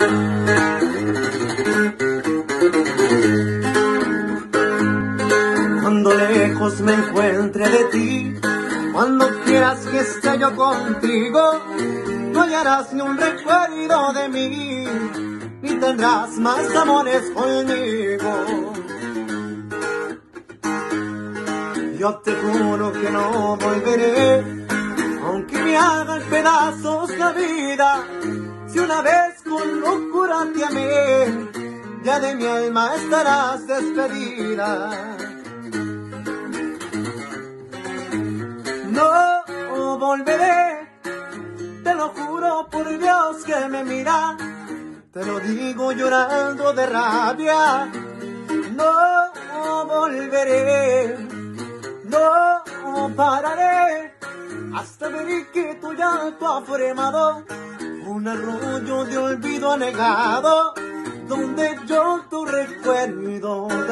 Cuando lejos me encuentre de ti, cuando quieras que esté yo contigo, no hallarás ni un recuerdo de mí, ni tendrás más amores conmigo. Yo te juro que no volveré, aunque me hagan pedazos la vida. Si una vez con locura te amé, ya de mi alma estarás despedida. No volveré, te lo juro por Dios que me mira, te lo digo llorando de rabia. No volveré, no pararé, hasta ver que tu llanto ha formado un arroyo de olvido anegado, donde yo tu recuerdo